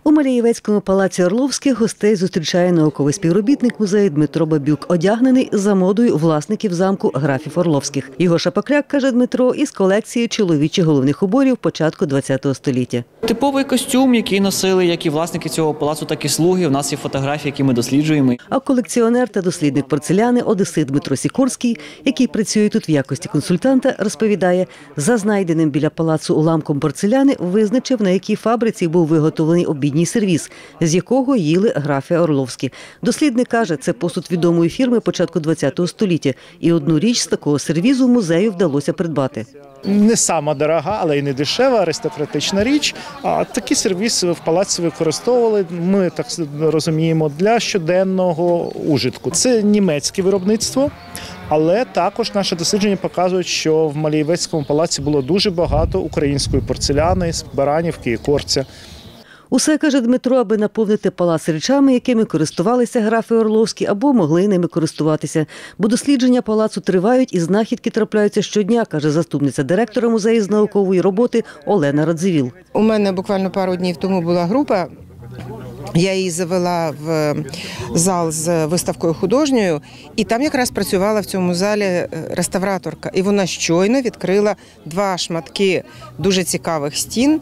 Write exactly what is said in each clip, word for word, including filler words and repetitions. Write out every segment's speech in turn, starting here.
У Малієвецькому палаці Орловських гостей зустрічає науковий співробітник музею Дмитро Бабюк, одягнений за модою власників замку графів Орловських. Його Шапокляк, каже Дмитро, із колекції чоловічих головних уборів початку ХХ століття. Типовий костюм, який носили як і власники цього палацу, так і слуги. У нас є фотографії, які ми досліджуємо. А колекціонер та дослідник порцеляни одесит Дмитро Сікорський, який працює тут в якості консультанта, розповідає, за знайденим біля палацу уламком порцеляни визначив, на якій фабриці був виготовлений обідній сервіз, з якого їли графи Орловські. Дослідник каже, це посуд відомої фірми початку ХХ століття, і одну річ з такого сервізу музею вдалося придбати. Не сама дорога, але й не дешева, аристократична річ. А такі сервіси в палаці використовували, ми так розуміємо, для щоденного ужитку. Це німецьке виробництво, але також наші дослідження показують, що в Малієвецькому палаці було дуже багато української порцеляни з Баранівки і Корця. Усе, каже Дмитро, аби наповнити палац речами, якими користувалися графи Орловські або могли ними користуватися. Бо дослідження палацу тривають і знахідки трапляються щодня, каже заступниця директора музею з наукової роботи Олена Радзивіл. У мене буквально пару днів тому була група. Я її завела в зал з виставкою художньою, і там якраз працювала в цьому залі реставраторка. І вона щойно відкрила два шматки дуже цікавих стін.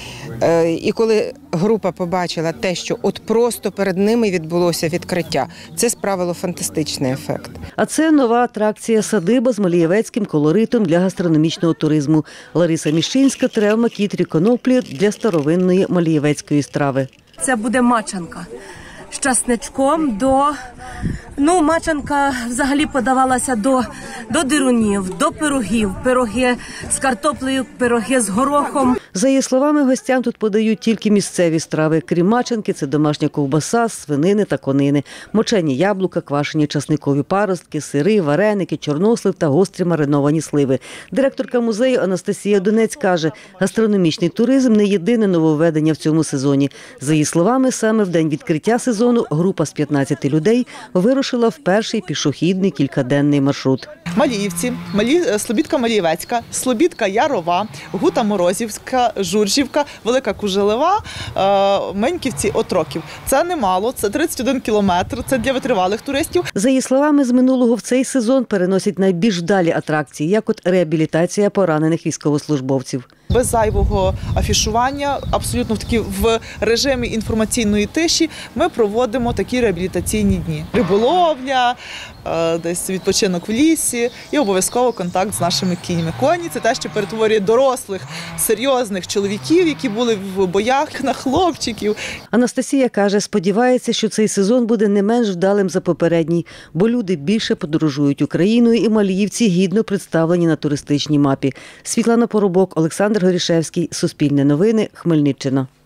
І коли група побачила те, що от просто перед ними відбулося відкриття, це справило фантастичний ефект. А це нова атракція «Садиба» з малієвецьким колоритом для гастрономічного туризму. Лариса Міщинська тре в макітрі коноплі для старовинної малієвецької страви. Це буде мачанка з часничком до... Ну, мачанка взагалі подавалася до, до дирунів, до пирогів, пироги з картоплею, пироги з горохом. За її словами, гостям тут подають тільки місцеві страви. Крім мачанки, це домашня ковбаса, свинини та конини, мочені яблука, квашені часникові паростки, сири, вареники, чорнослив та гострі мариновані сливи. Директорка музею Анастасія Донець каже, гастрономічний туризм – не єдине нововведення в цьому сезоні. За її словами, саме в день відкриття сезону група з п'ятнадцяти людей вирушила в перший пішохідний кількаденний маршрут. Маліївці, Малі... Слобідка Малієвецька, Слобідка Ярова, Гута Морозівська, Журжівка, Велика Кужелева, Меньківці, Отроків. Це немало, це тридцять один кілометр, це для витривалих туристів. За її словами, з минулого в цей сезон переносять найбільш вдалі атракції, як от реабілітація поранених військовослужбовців. Без зайвого афішування, абсолютно в такі в режимі інформаційної тиші ми проводимо такі реабілітаційні дні. Риболовля, десь відпочинок в лісі і обов'язково контакт з нашими кіньми. Коні – це те, що перетворює дорослих, серйозних чоловіків, які були в боях, на хлопчиків. Анастасія каже, сподівається, що цей сезон буде не менш вдалим за попередній, бо люди більше подорожують Україною і маліївці гідно представлені на туристичній мапі. Світлана Поробок, Олександр Горішевський, Суспільне новини, Хмельниччина.